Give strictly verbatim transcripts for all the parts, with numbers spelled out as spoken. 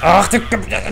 Ach, du...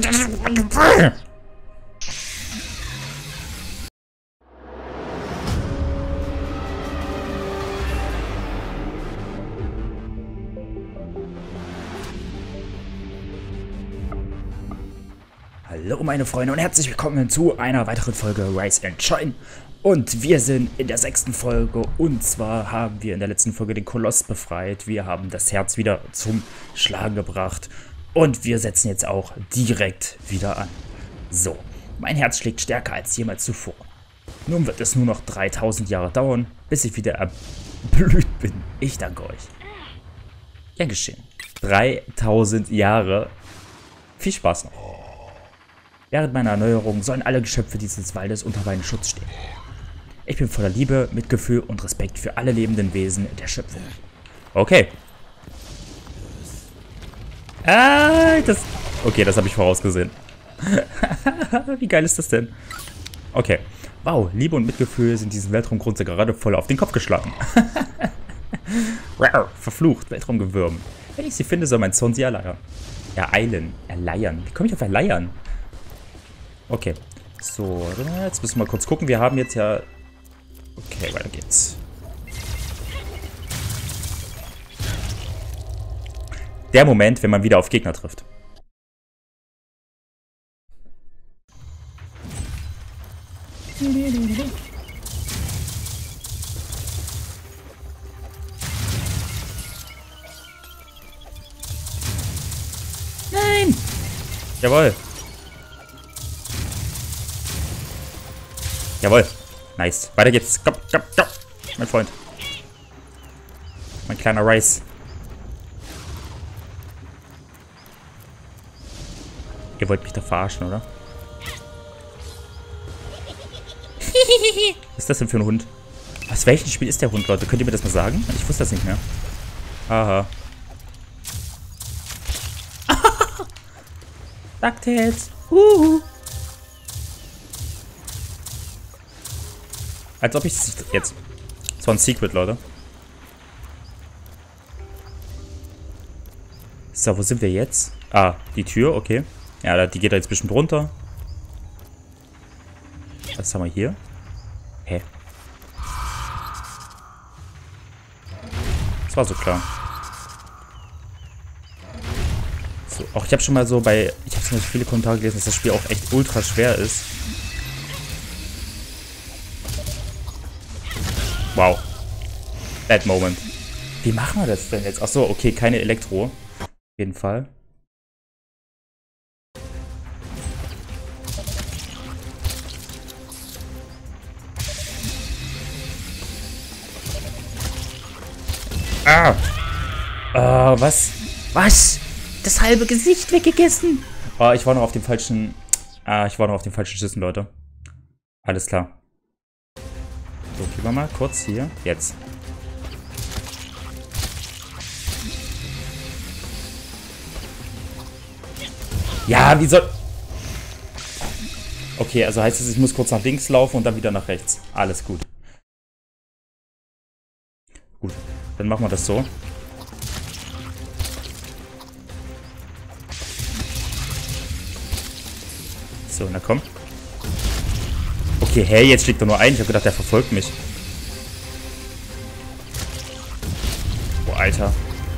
Hallo meine Freunde und herzlich willkommen zu einer weiteren Folge Rise and Shine. Und wir sind in der sechsten Folge und zwar haben wir in der letzten Folge den Koloss befreit. Wir haben das Herz wieder zum Schlagen gebracht und wir setzen jetzt auch direkt wieder an. So, mein Herz schlägt stärker als jemals zuvor. Nun wird es nur noch dreitausend Jahre dauern, bis ich wieder erblüht bin. Ich danke euch. Gern geschehen. dreitausend Jahre. Viel Spaß noch. Während meiner Erneuerung sollen alle Geschöpfe dieses Waldes unter meinem Schutz stehen. Ich bin voller Liebe, Mitgefühl und Respekt für alle lebenden Wesen der Schöpfung. Okay. Ah, das... Okay, das habe ich vorausgesehen. Wie geil ist das denn? Okay. Wow, Liebe und Mitgefühl sind diesen Weltraumgrunze gerade voll auf den Kopf geschlagen. Wow, verflucht, Weltraumgewürm. Wenn ich sie finde, soll mein Zorn sie erleiern. Ereilen, erleiern. Wie komme ich auf erleiern? Okay, so, jetzt müssen wir mal kurz gucken. Wir haben jetzt ja... Okay, weiter geht's. Der Moment, wenn man wieder auf Gegner trifft. Nein! Jawohl. Jawohl. Nice. Weiter geht's. Komm, komm, komm. Mein Freund. Mein kleiner Rice. Ihr wollt mich da verarschen, oder? Was ist das denn für ein Hund? Aus welchem Spiel ist der Hund, Leute? Könnt ihr mir das mal sagen? Ich wusste das nicht mehr. Aha. DuckTales. Uhu. Als ob ich es jetzt... Das war ein Secret, Leute. So, wo sind wir jetzt? Ah, die Tür, okay. Ja, die geht da jetzt ein bisschen runter. Was haben wir hier? Hä? Das war so klar. So, auch ich habe schon mal so bei... Ich habe schon mal viele Kommentare gelesen, dass das Spiel auch echt ultra schwer ist. Wow. Bad Moment. Wie machen wir das denn jetzt? Achso, okay, keine Elektro. Auf jeden Fall. Ah! Ah, was? Was? Das halbe Gesicht weggegessen? Oh, ich war noch auf dem falschen... Ah, ich war noch auf dem falschen Schüssen, Leute. Alles klar. So, gehen wir mal kurz hier. Jetzt. Ja, wie soll... Okay, also heißt es, ich muss kurz nach links laufen und dann wieder nach rechts. Alles gut. Gut, dann machen wir das so. So, na komm. Okay, hey, jetzt schlägt er nur ein. Ich habe gedacht, der verfolgt mich. Boah, Alter.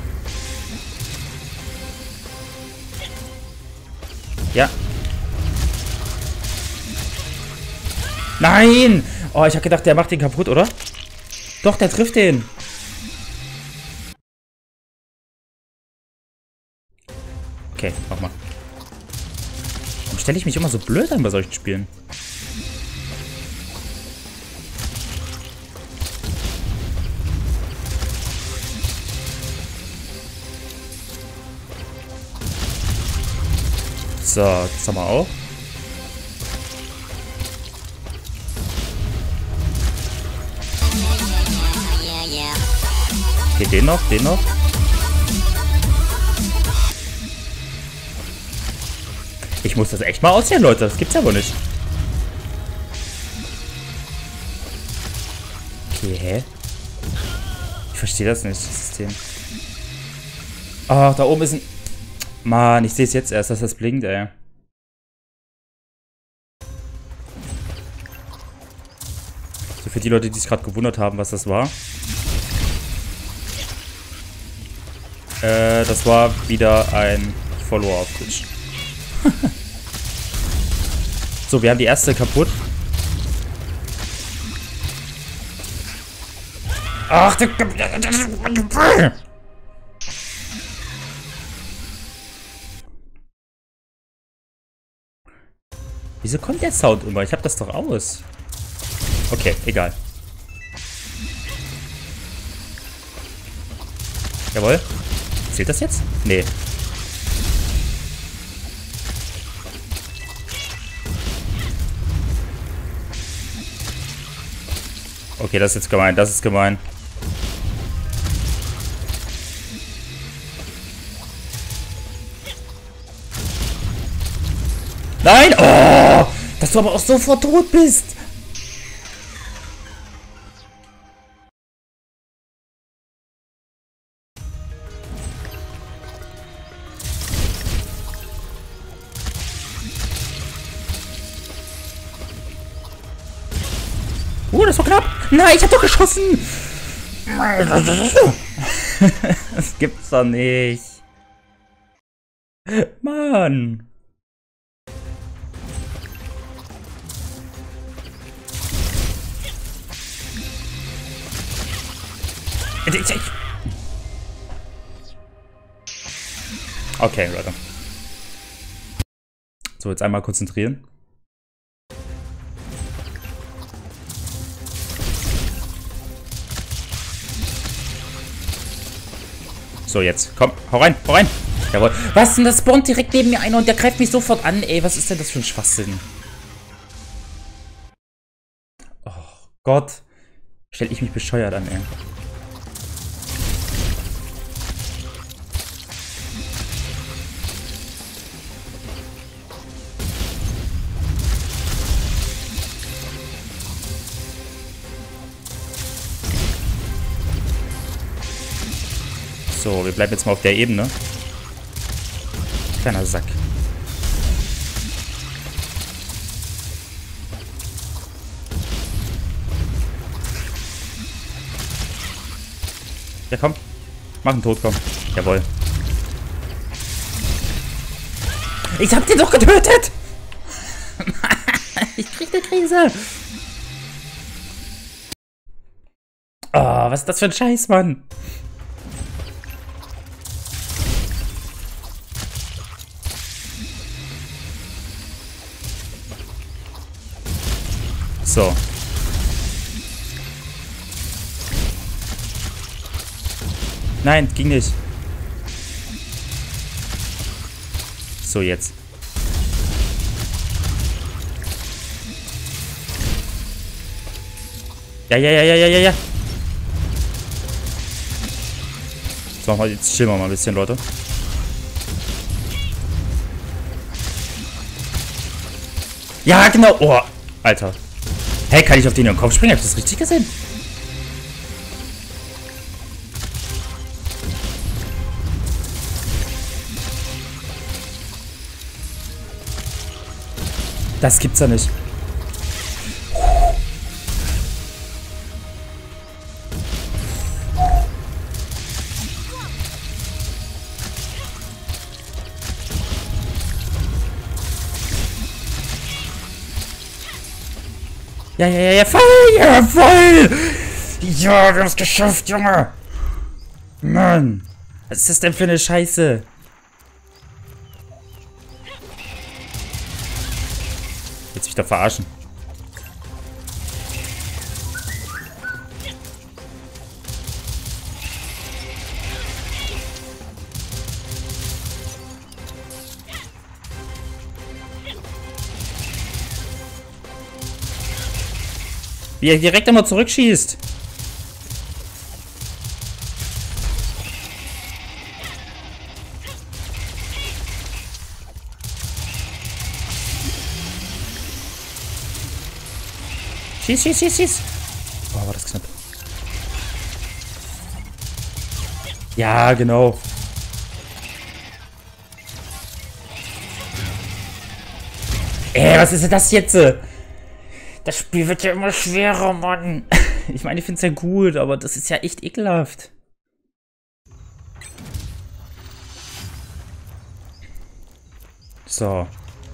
Ja. Nein! Oh, ich habe gedacht, der macht den kaputt, oder? Doch, der trifft den. Okay, mach mal. Warum stelle ich mich immer so blöd an bei solchen Spielen? So, das haben wir auch. Okay, den noch, den noch. Ich muss das echt mal aussehen, Leute. Das gibt's ja wohl nicht. Okay, hä? Ich verstehe das nicht, das System. Ah, da oben ist ein... Mann, ich sehe es jetzt erst, dass das blinkt, ey. So, für die Leute, die sich gerade gewundert haben, was das war. Äh, das war wieder ein Follower auf Twitch. So, wir haben die erste kaputt. Ach, der... Wieso kommt der Sound immer? Ich hab das doch aus. Okay, egal. Jawohl. Zählt das jetzt? Nee. Okay, das ist jetzt gemein. Das ist gemein. Nein! Oh! Dass du aber auch sofort tot bist! Oh, das war knapp! Nein, ich hab doch geschossen! Das gibt's doch nicht. Mann! Okay, Leute. So, jetzt einmal konzentrieren. So, jetzt. Komm, hau rein, hau rein. Jawohl. Was denn? Das spawnt direkt neben mir einer und der greift mich sofort an, ey. Was ist denn das für ein Schwachsinn? Oh Gott. Stell ich mich bescheuert an, ey. So, wir bleiben jetzt mal auf der Ebene. Kleiner Sack. Ja, komm. Mach einen Tod, komm. Jawohl. Ich hab den doch getötet! Ich krieg eine Krise. Oh, was ist das für ein Scheiß, Mann? So. Nein, ging nicht. So, jetzt. Ja, ja, ja, ja, ja, ja, ja. So, jetzt chillen wir mal ein bisschen, Leute. Ja, genau. Oh, Alter. Hey, kann ich auf den in den Kopf springen? Hab ich das richtig gesehen? Das gibt's ja nicht. Ja, ja, ja, ja, voll, ja, voll! Ja, wir haben es geschafft, Junge! Mann! Was ist das denn für eine Scheiße? Willst du mich da verarschen? Wie er direkt einmal zurückschießt. Schieß, schieß, schieß, schieß. Oh, war das knapp. Ja, genau. Ey, was ist denn das jetzt? Das Spiel wird ja immer schwerer, Mann. Ich meine, ich finde es ja gut, aber das ist ja echt ekelhaft. So.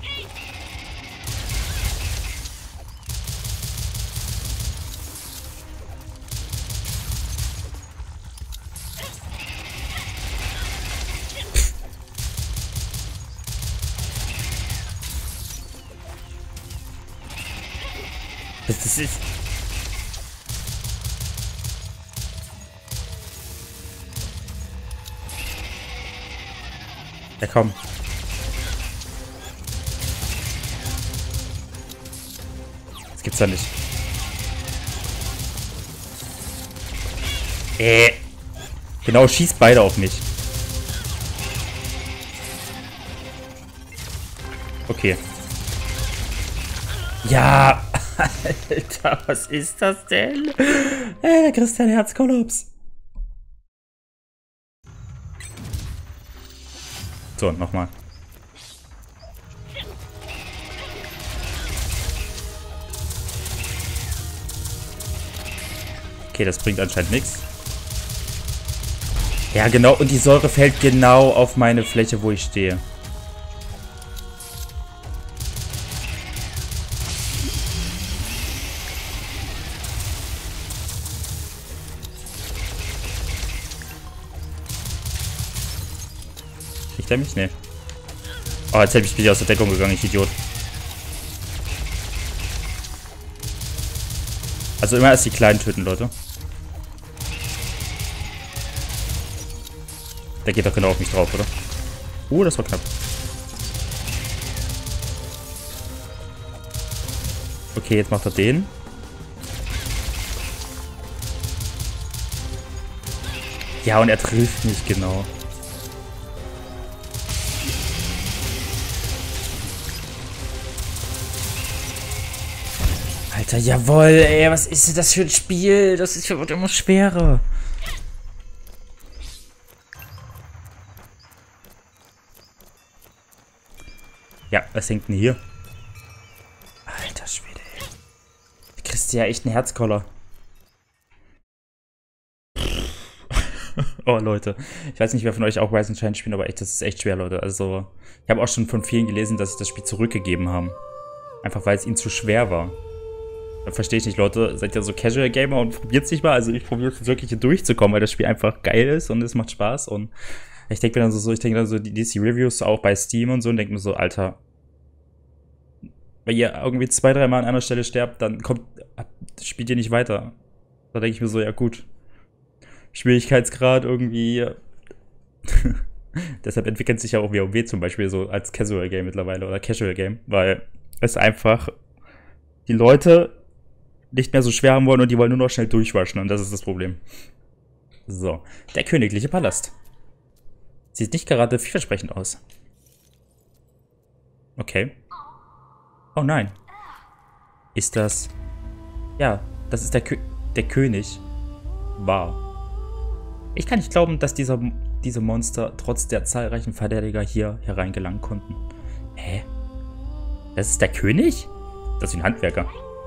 Das ist... Ja, komm. Das gibt's ja nicht. Äh. Genau, schießt beide auf mich. Okay. Ja. Alter, was ist das denn? Äh, der Christian Herzkollaps. So, nochmal. Okay, das bringt anscheinend nichts. Ja, genau. Und die Säure fällt genau auf meine Fläche, wo ich stehe. Kriegt er mich? Nee. Oh, jetzt hätte ich mich aus der Deckung gegangen, ich Idiot. Also immer erst die Kleinen töten, Leute. Der geht doch genau auf mich drauf, oder? Uh, das war knapp. Okay, jetzt macht er den. Ja, und er trifft mich genau. Alter, jawohl, ey, was ist denn das für ein Spiel? Das ist, wird immer schwerer. Ja, was hängt denn hier? Alter Schwede, ey. Du kriegst ja echt einen Herzkoller. Oh, Leute. Ich weiß nicht, wer von euch auch Rise and Shine spielt, aber echt, das ist echt schwer, Leute. Also, ich habe auch schon von vielen gelesen, dass sie das Spiel zurückgegeben haben. Einfach, weil es ihnen zu schwer war. Da verstehe ich nicht, Leute. Seid ihr so Casual Gamer und probiert es nicht mal? Also, ich probiere es wirklich hier durchzukommen, weil das Spiel einfach geil ist und es macht Spaß. Und ich denke mir dann so, ich denke dann so, die D C Reviews auch bei Steam und so und denke mir so, Alter, wenn ihr irgendwie zwei, drei Mal an einer Stelle sterbt, dann kommt, spielt ihr nicht weiter. Da denke ich mir so, ja gut. Schwierigkeitsgrad irgendwie. Deshalb entwickelt sich ja auch WoW zum Beispiel so als Casual Game mittlerweile oder Casual Game, weil es einfach die Leute nicht mehr so schwer haben wollen und die wollen nur noch schnell durchwaschen und das ist das Problem. So, der königliche Palast. Sieht nicht gerade vielversprechend aus. Okay. Oh nein. Ist das... Ja, das ist der, Kö der König. Wow. Ich kann nicht glauben, dass dieser, diese Monster trotz der zahlreichen Verteidiger hier hereingelangen konnten. Hä? Das ist der König? Das ist ein Handwerker.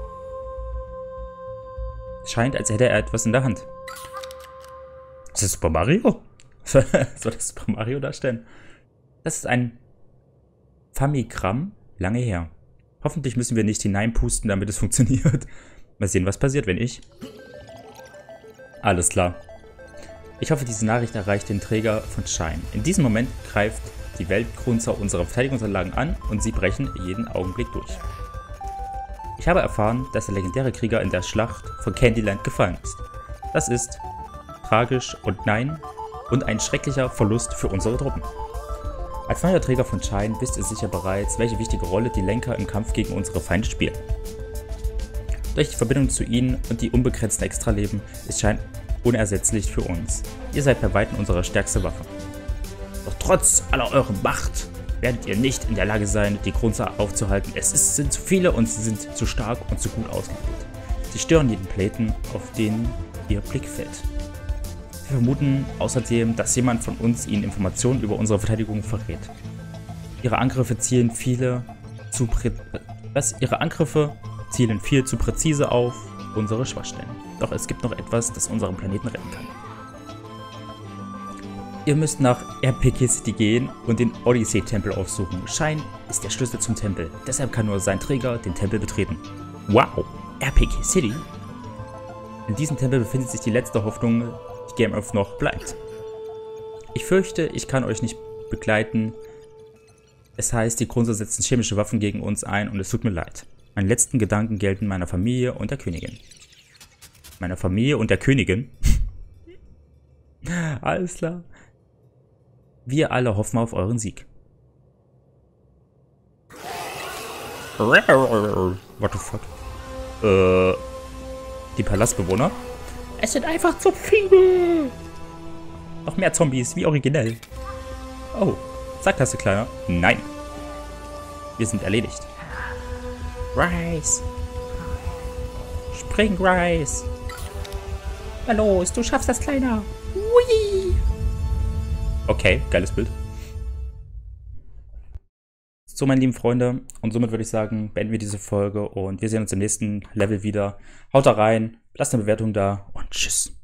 Scheint, als hätte er etwas in der Hand. Ist das Super Mario? Soll das Super Mario darstellen? Das ist ein Famicram, lange her. Hoffentlich müssen wir nicht hineinpusten, damit es funktioniert. Mal sehen, was passiert, wenn ich... Alles klar. Ich hoffe, diese Nachricht erreicht den Träger von Shine. In diesem Moment greift die Weltgrunzer unsere Verteidigungsanlagen an und sie brechen jeden Augenblick durch. Ich habe erfahren, dass der legendäre Krieger in der Schlacht von Candyland gefallen ist. Das ist tragisch und nein und ein schrecklicher Verlust für unsere Truppen. Als neuer Träger von Shine wisst ihr sicher bereits, welche wichtige Rolle die Lenker im Kampf gegen unsere Feinde spielen. Durch die Verbindung zu ihnen und die unbegrenzten Extraleben ist Shine unersetzlich für uns. Ihr seid bei weitem unsere stärkste Waffe. Doch trotz aller eurer Macht werdet ihr nicht in der Lage sein, die Grunzer aufzuhalten. Es ist, sind zu viele und sie sind zu stark und zu gut ausgebildet. Sie stören jeden Planeten, auf den ihr Blick fällt. Wir vermuten außerdem, dass jemand von uns ihnen Informationen über unsere Verteidigung verrät. Ihre Angriffe zielen viele, zu prä was ihre Angriffe zielen viel zu präzise auf unsere Schwachstellen. Doch es gibt noch etwas, das unseren Planeten retten kann. Ihr müsst nach R P K City gehen und den Odyssey-Tempel aufsuchen. Schein ist der Schlüssel zum Tempel. Deshalb kann nur sein Träger den Tempel betreten. Wow! R P K City? In diesem Tempel befindet sich die letzte Hoffnung, die Game Earth noch bleibt. Ich fürchte, ich kann euch nicht begleiten. Es heißt, die Grunzer setzen chemische Waffen gegen uns ein und es tut mir leid. Meine letzten Gedanken gelten meiner Familie und der Königin. Meiner Familie und der Königin? Alles klar. Wir alle hoffen auf euren Sieg. What the fuck? Äh, die Palastbewohner? Es sind einfach zu viele! Noch mehr Zombies, wie originell. Oh, Sackgasse, Kleiner. Nein. Wir sind erledigt. Rice. Spring, Rice. Na los, du schaffst das, Kleiner. Hui. Okay, geiles Bild. So, meine lieben Freunde, und somit würde ich sagen, beenden wir diese Folge und wir sehen uns im nächsten Level wieder. Haut da rein, lasst eine Bewertung da und tschüss.